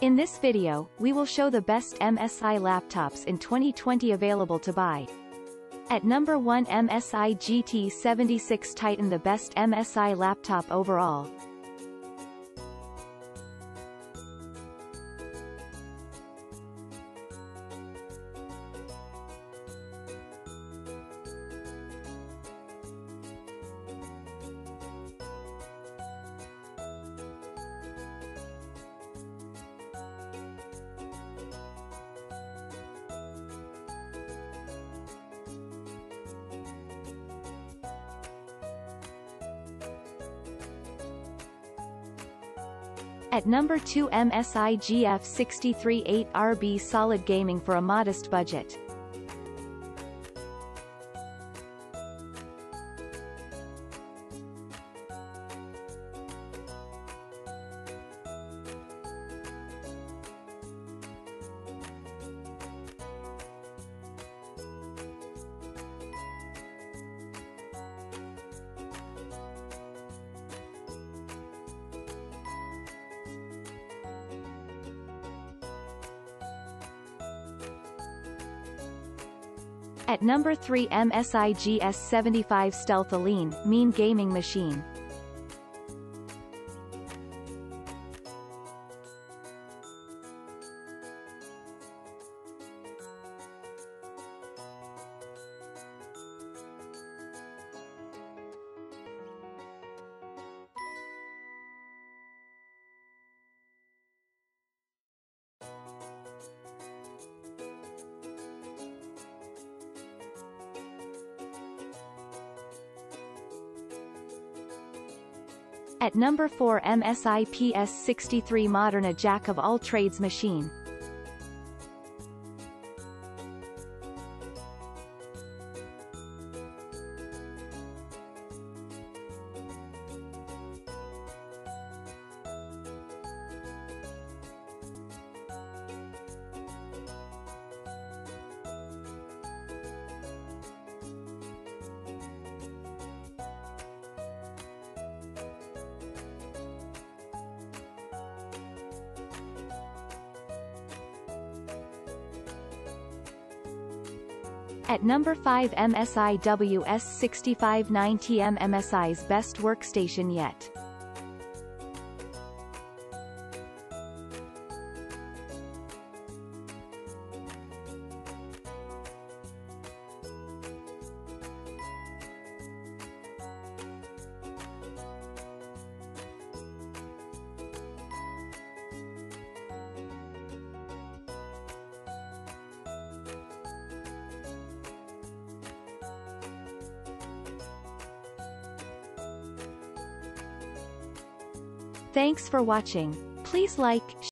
In this video, we will show the best MSI laptops in 2020 available to buy. At number 1, MSI GT76 Titan, the best MSI laptop overall. At number 2, MSI GF63 8RB solid gaming for a modest budget. At number 3, MSI GS75 Stealth, a lean, mean gaming machine. At number 4, MSI PS63 Modern, a jack of all trades machine. At number 5, MSI WS65 9TM, MSI's best workstation yet. Thanks for watching. Please like,